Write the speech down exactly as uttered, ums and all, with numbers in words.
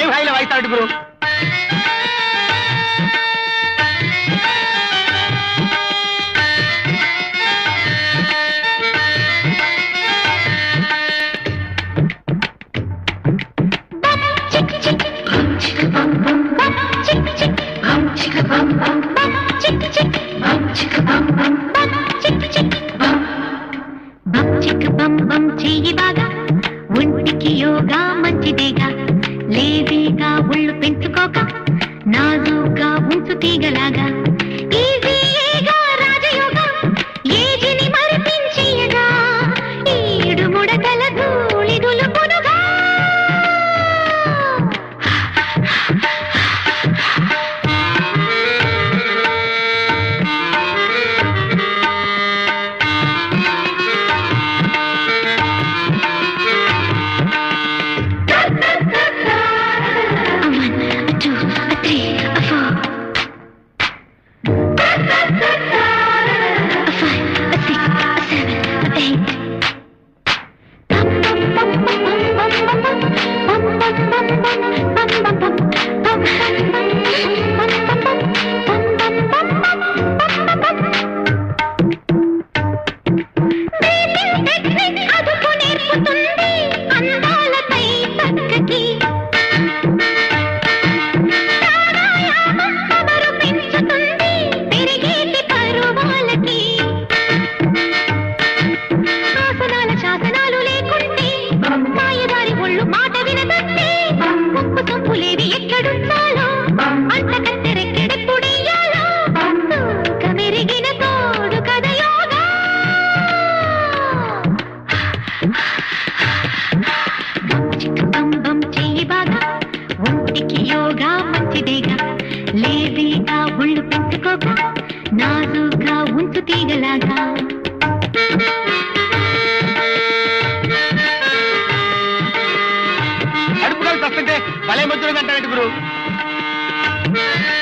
ఏం హాయిలో వాయిస్తాడు గురు. చెయ్యి బాగా ఒంటికి యోగా మంచిదేగా లేదీగా ఒళ్ళు పెంచుకోక నాజుగా ఉంచు తీగలాగా ఈజీగా రాజయోగా ఏజిని మరిపించేయగా ఈడు ముడతల ధూళి దులుపునుగా లేదీగా ఒళ్ళు పెంచుకోక నాజుగా ఉంచు తీగలాగా అడుపుకొని వస్తుంటే భలే మంచులు అంటాడు గురు.